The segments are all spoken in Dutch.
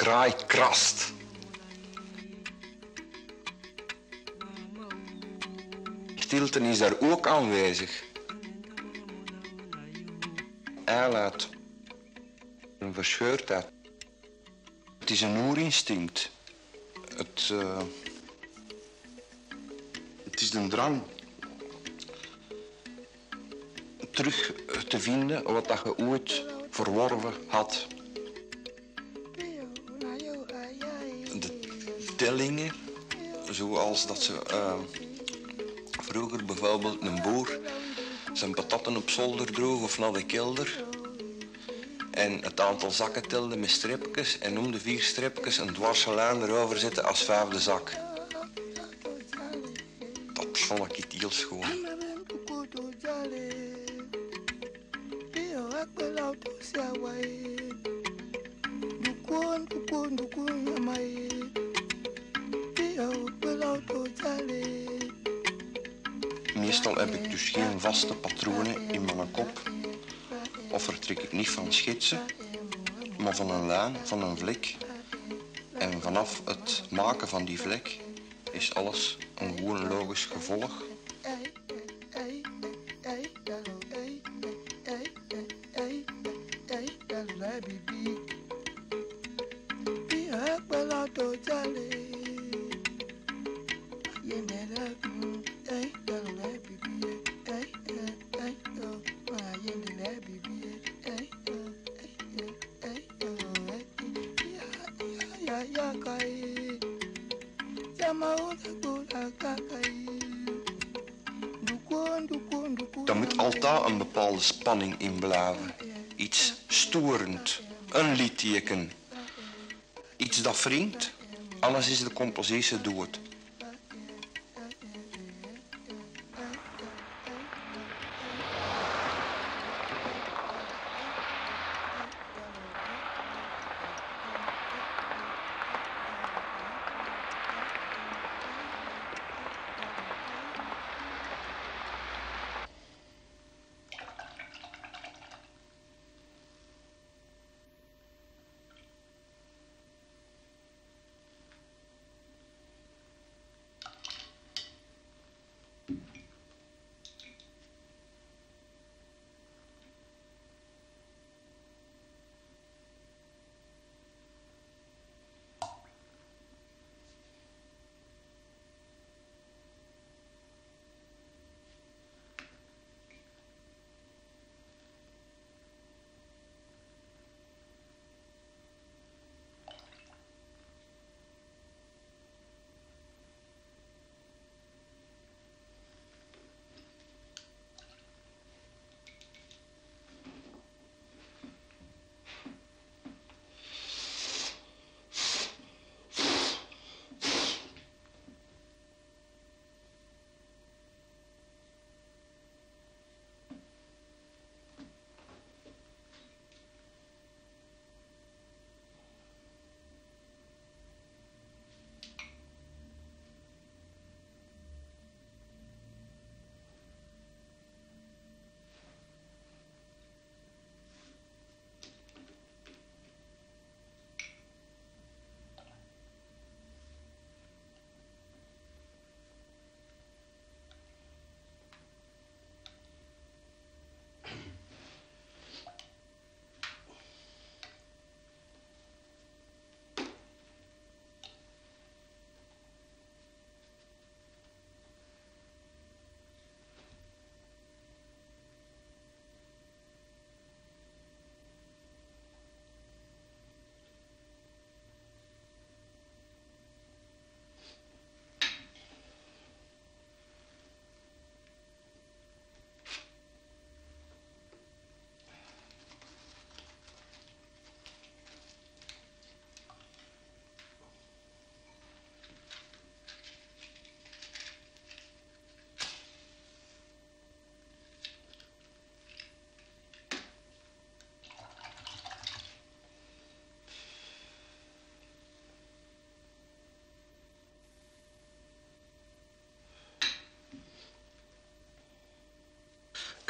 kraai krast. Stilte is daar ook aanwezig. Ijlheid, een verscheurdheid. Het is een oerinstinct. Het is een drang terug te vinden wat dat je ooit verworven had. De tellingen, zoals dat ze vroeger bijvoorbeeld een boer zijn patatten op zolder droeg of naar de kelder en het aantal zakken telde met streepjes en om de 4 streepjes een dwarse lijn erover zetten als 5e zak. Dat vond ik heel schoon. Meestal heb ik dus geen vaste patronen in mijn kop. Of vertrek ik niet van schetsen, maar van een lijn, van een vlek. En vanaf het maken van die vlek is alles een gewoon logisch gevolg. Daar moet altijd een bepaalde spanning in blijven. Iets storend, een liedteken. Iets dat wringt, anders is de compositie dood.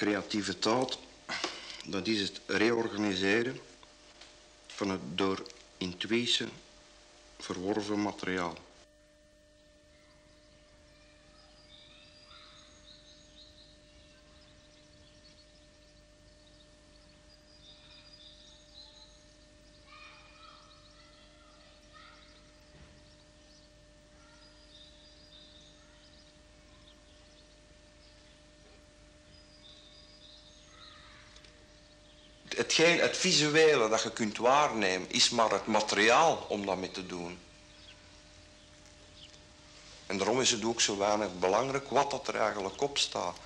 Creativiteit, dat is het reorganiseren van het door in het wezen verworven materiaal. Het visuele dat je kunt waarnemen, is maar het materiaal om dat mee te doen. En daarom is het ook zo weinig belangrijk wat dat er eigenlijk op staat.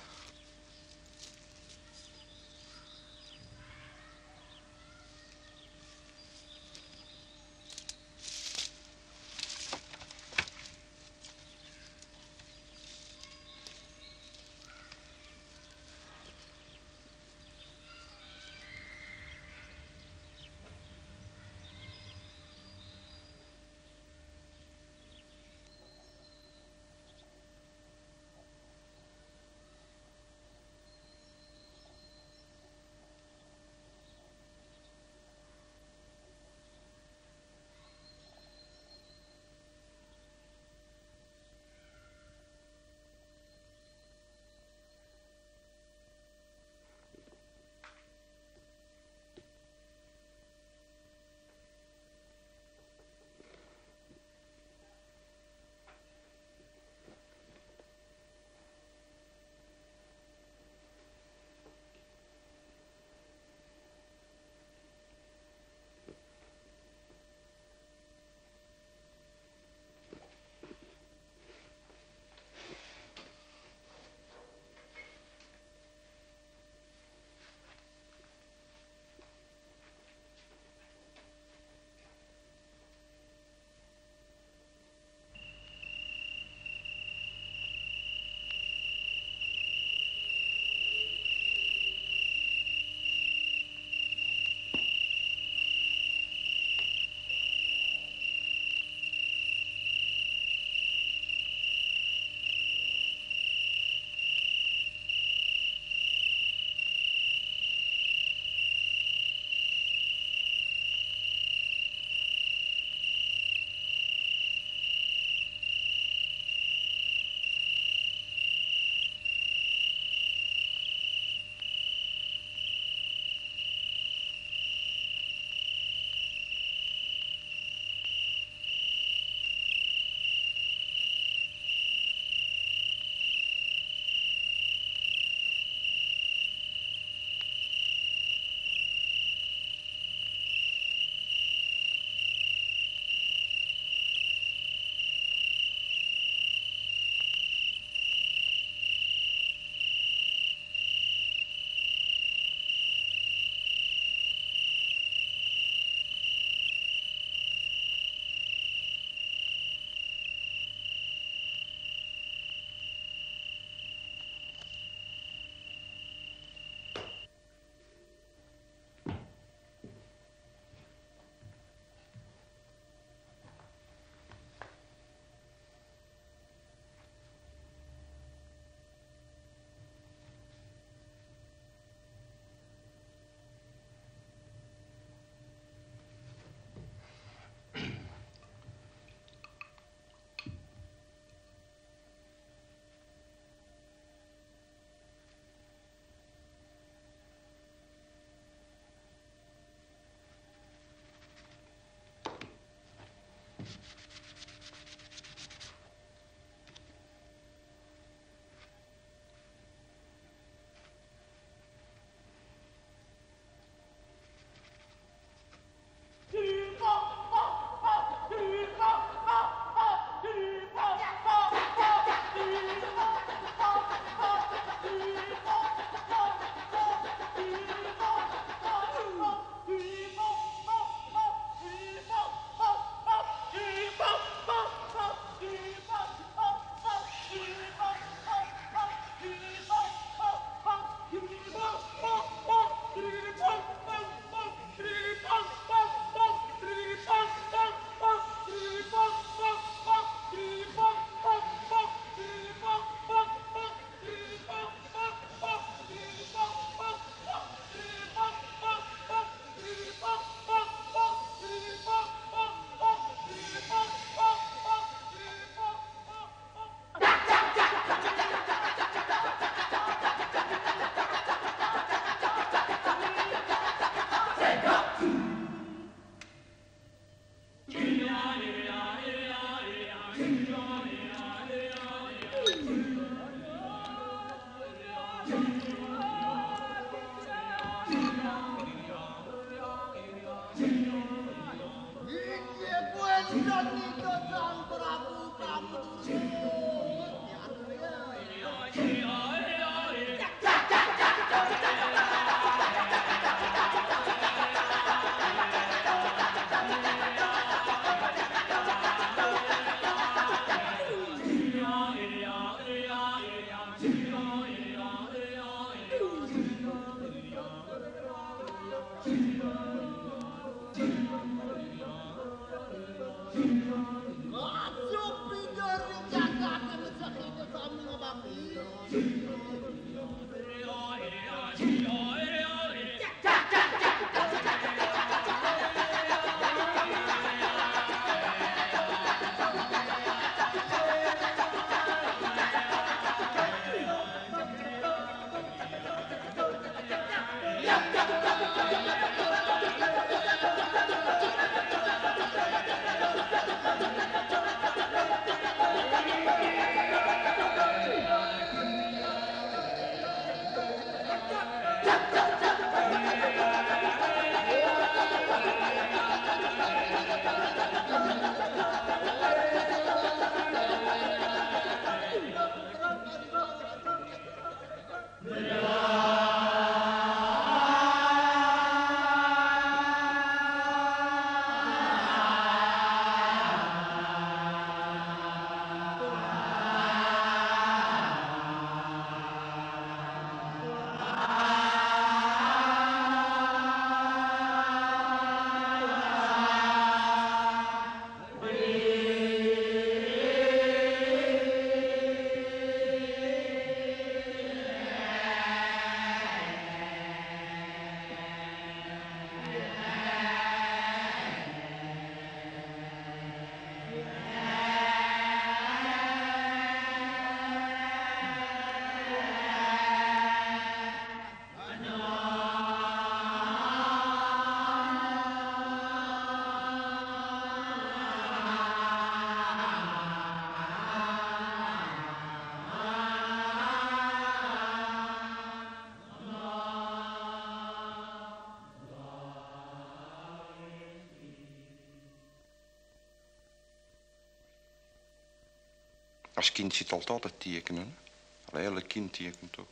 Als kind zit altijd te tekenen. Hè? Elk kind tekent ook.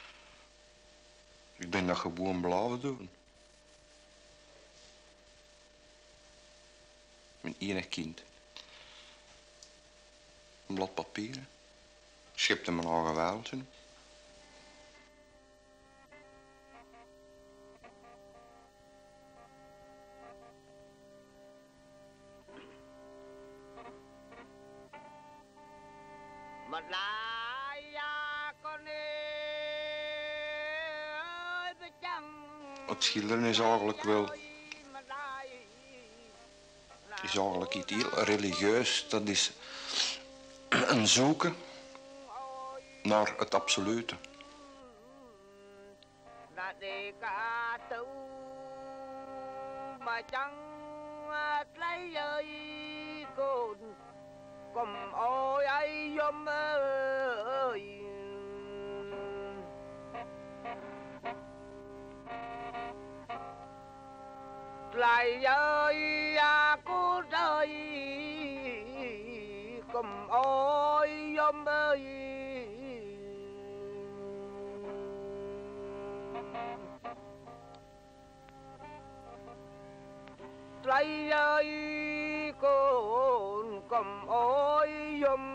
Ik ben dat gewoon blijven doen. Mijn enig kind. Een blad papier. Schepte mijn eigen wereldje. Het schilderen is eigenlijk wel... is eigenlijk iets heel religieus. Dat is een zoeken naar het absolute. Lại ơi cô ơi cầm ôi yom ơi Lại ơi cô cầm ôi yom